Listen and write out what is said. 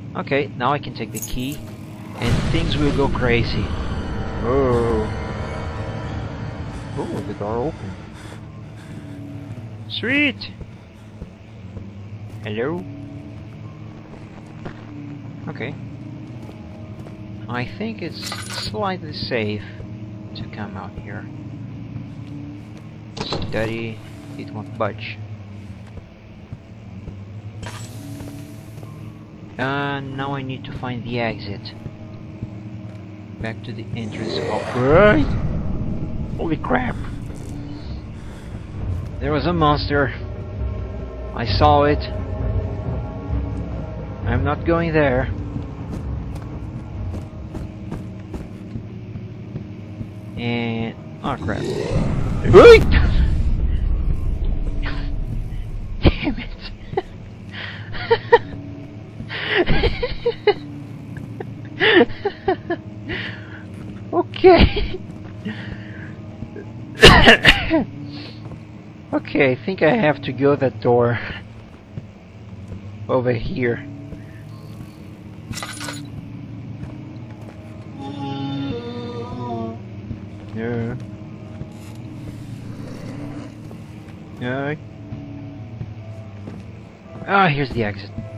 Okay, now I can take the key and things will go crazy. Oh. Oh, the door open. Sweet! Hello? Okay. I think it's slightly safe to come out here. Steady, it won't budge. Now I need to find the exit. Back to the entrance. Alright! Holy crap! There was a monster. I saw it. I'm not going there. And... oh crap. Wait! Damn it! Okay. Okay, I think I have to go that door over here. Yeah. Yeah. Ah, here's the exit.